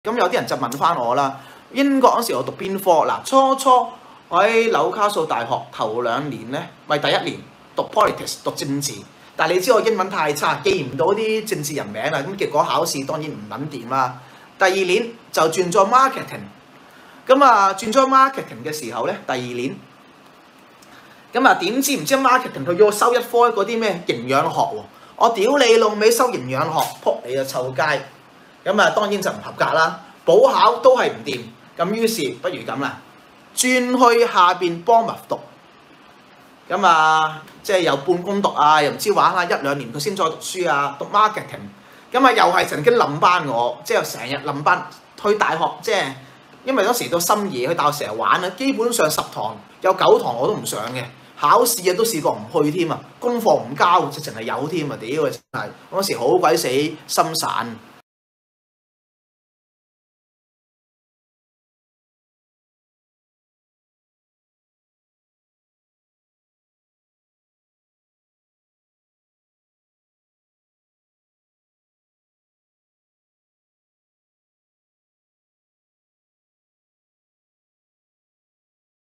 咁有啲人就問翻我啦，英國嗰時我讀邊科？嗱，初我喺紐卡素大學頭2年咧，咪第1年讀 politics 讀政治，但係你知我英文太差，記唔到啲政治人名啊，咁結果考試當然唔撚掂啦。第2年就轉咗 marketing， 咁啊轉咗 marketing 嘅時候咧，第2年，咁啊點知唔知 marketing 佢要我收一科嗰啲咩營養學喎？我屌你老味收營養學，撲你個臭街！咁啊當然就唔合格啦，補考都係唔掂，咁於是不如咁啦，轉去下邊幫密讀，咁啊即係又半工讀啊，又唔知玩下1-2年佢先再讀書啊，讀 marketing， 咁啊又係曾經冧班我，即係成日冧班去大學，即係因為嗰時到深夜去大學成日玩啊，基本上10堂有9堂我都唔上嘅。考試啊都試過唔去添啊，功課唔交，直情係有添啊！屌真係嗰時好鬼死心散。